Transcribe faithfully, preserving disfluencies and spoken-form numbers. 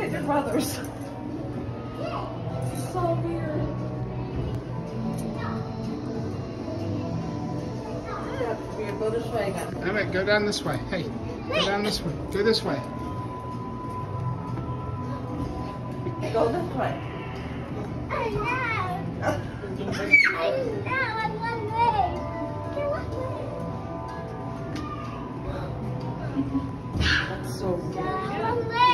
at your brothers. So weird. Yeah, go this way again. All right, go down this way. Hey, go down this way. Go this way. Go this way. I know. I know. I'm one way. Get one way. That's so weird. One way.